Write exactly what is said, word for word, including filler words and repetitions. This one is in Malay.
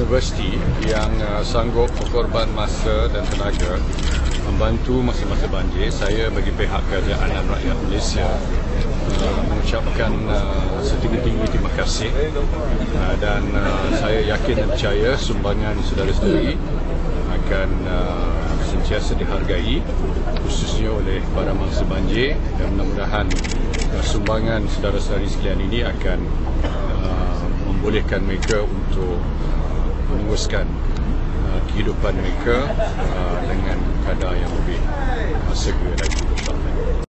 universiti yang uh, sanggup berkorban masa dan tenaga membantu masa-masa banjir. Saya bagi pihak Kerajaan dan Rakyat Malaysia uh, mengucapkan uh, setinggi-tinggi terima kasih uh, dan uh, saya yakin dan percaya sumbangan saudara-saudari akan uh, sentiasa dihargai, khususnya oleh para mangsa banjir, dan mudah-mudahan uh, sumbangan saudara-saudari sekalian ini akan uh, membolehkan mereka untuk meneruskan uh, kehidupan mereka uh, dengan kadar yang lebih uh, segera lagi, insya-Allah.